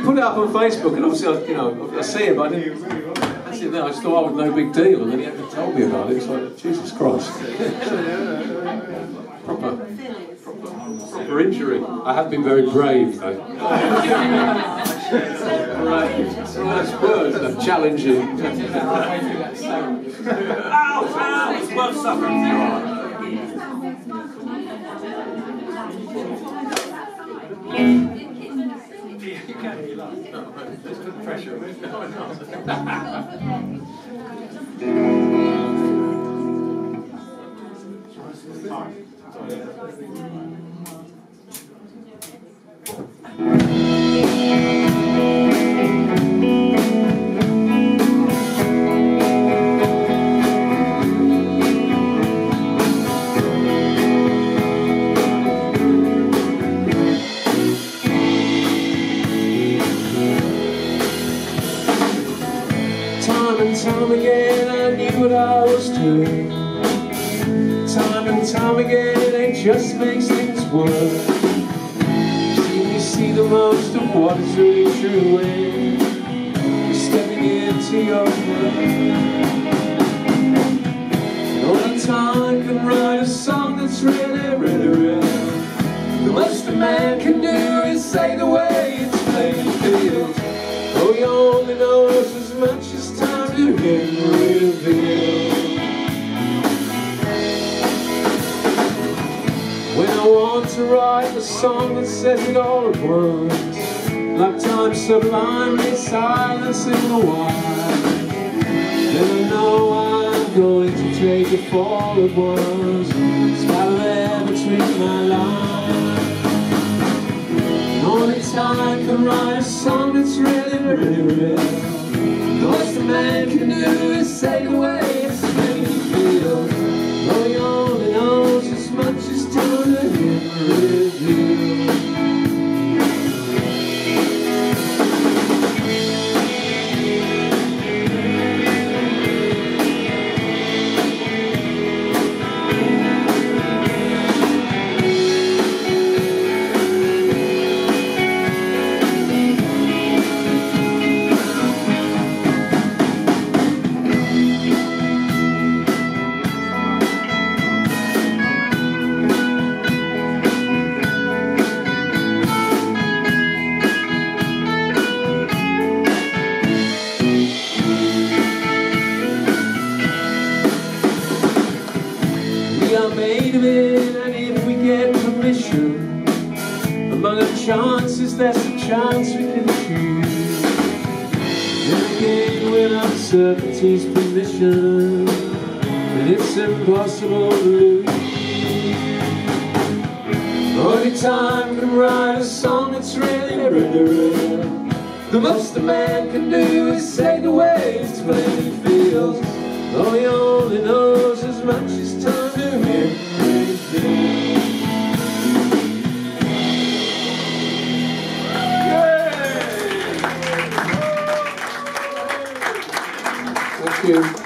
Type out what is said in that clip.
put it up on Facebook, and obviously, I see it, but I didn't. That's it. Then I just thought, oh, no big deal, and then he had to tell me about it. It's like, Jesus Christ. proper injury. I have been very brave, though. Right, words, challenging. Ow! It's worth suffering. You can be like, no, just put pressure on it. Time again, I knew what I was doing. Time and time again, it just makes things worse. You see the most of what is really true when you're stepping into your world. Only time can write a song that's really, really real. The most a man can do is say the way it's played and feels. Oh, you only know as much as time to him reveal. When I want to write a song that says it all at once, like time sublimely silencing the wire, then I know I'm going to take it for it once, spell there between my lines. Only time can write a song that's really, really real. The most a man can do is say the way it's made him feel. Though he only knows as much as time to him reveal. Made of it, and if we get permission, among the chances there's a chance we can choose. Then again, with uncertainty's permission, and it's impossible to lose. Only time can write a song that's really, really real. The most a man can do is say the way it's plainly feels. Oh, he only knows as much as time to him reveal. Thank you.